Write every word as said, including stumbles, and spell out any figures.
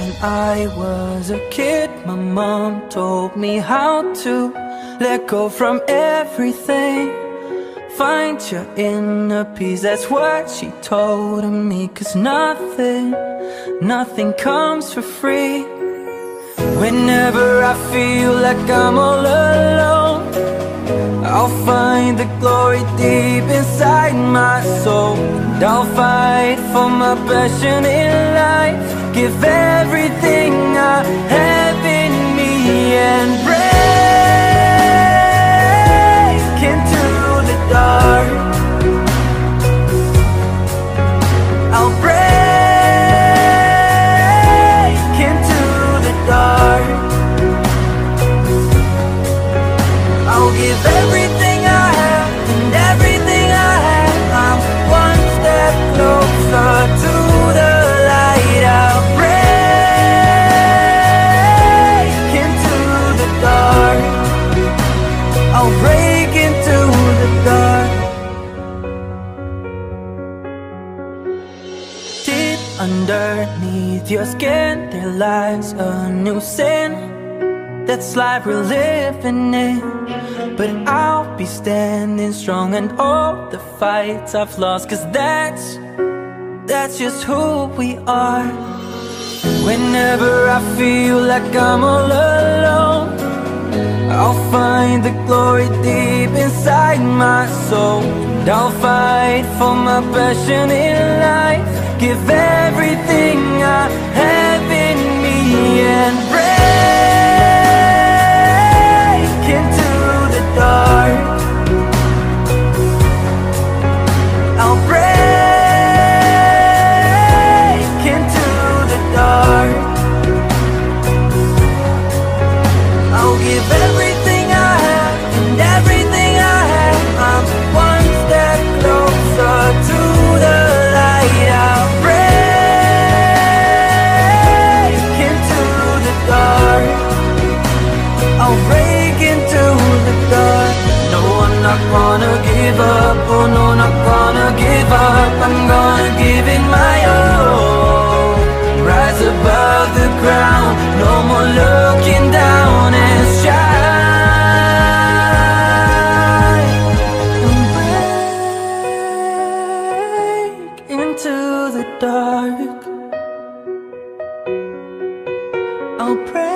When I was a kid, my mom told me how to let go from everything. Find your inner peace, that's what she told me. Cause nothing, nothing comes for free. Whenever I feel like I'm all alone, I'll find the glory deep inside my soul. And I'll fight for my passion in life, give everything I have in me, and break into the dark. I'll break into the dark. I'll give everything I have and everything I have. I'm one step closer to the light. I'll break into the dark. I'll break into the dark. Deep underneath your skin, there lies a new sin. That's life we're living in. But I'll be standing strong and all the fights I've lost. Cause that's, that's just who we are. Whenever I feel like I'm all alone, I'll find the glory deep inside my soul. And I'll fight for my passion in life, give everything I have in me, and break into the dark. I'll break into the dark. I'll give everything I have and everything I have. I'm one step closer to the light. I'll break into the dark. I'll break into the dark. No, I'm not gonna give up. Oh no, not gonna give up. I'm gonna give it my all. Rise above the ground. No more looking down, and shine and break into the dark. I'll pray